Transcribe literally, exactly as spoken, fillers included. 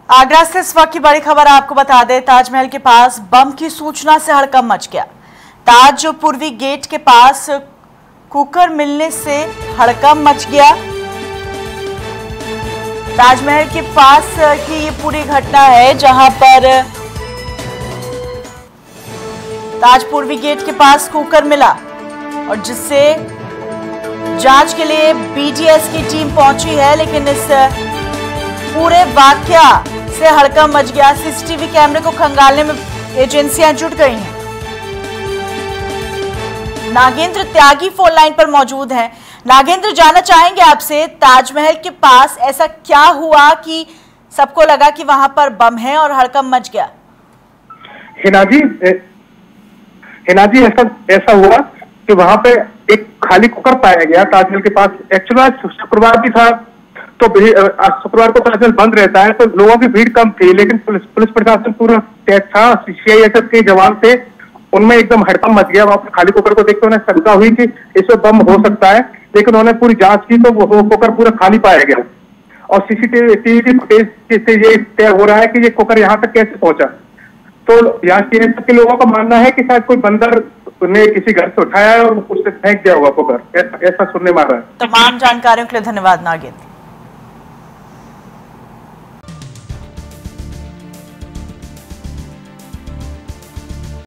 आगरा से इस वक्त की बड़ी खबर आपको बता दें, ताजमहल के पास बम की सूचना से हड़कंप मच गया। ताज पूर्वी गेट के पास कुकर मिलने से हड़कंप मच गया। ताजमहल के पास की ये पूरी घटना है, जहां पर ताज पूर्वी गेट के पास कुकर मिला और जिससे जांच के लिए बीडीएस की टीम पहुंची है, लेकिन इस पूरे वाकया से हड़कंप मच गया। सीसीटीवी कैमरे को खंगालने में एजेंसियां जुट गई हैं। नागेंद्र त्यागी फोन लाइन पर मौजूद हैं। नागेंद्र, जानना चाहेंगे आपसे, ताजमहल के पास ऐसा क्या हुआ कि सबको लगा कि वहां पर बम है और हड़कंप मच गया? हिना जी, हिना जी ऐसा ऐसा हुआ कि वहां पे एक खाली कुकर पाया गया ताजमहल के पास। एक्चुअली शुक्रवार भी था, तो शुक्रवार को ताजमहल बंद रहता है, तो लोगों की भीड़ कम थी, लेकिन पुलिस पुलिस प्रशासन पूरा तैयार था। सीआईएसएफ के जवान थे, उनमें एकदम हड़कंप मच गया। वहां पर खाली कुकर को देखकर उन्हें शंका हुई कि इसमें बम हो सकता है, लेकिन उन्होंने पूरी जांच की तो वो कुकर पूरा खाली पाया गया। और सीसीटीवी टीवी फुटेज से ये तय हो रहा है कि ये कुकर यहाँ तक कैसे पहुंचा। तो यहाँ के लोगों का मानना है कि शायद कोई बंदर ने किसी घर से उठाया और उससे फेंक दिया होगा कुकर, ऐसा सुनने में आ रहा है। तमाम जानकारियों के लिए धन्यवाद नागेंद्र।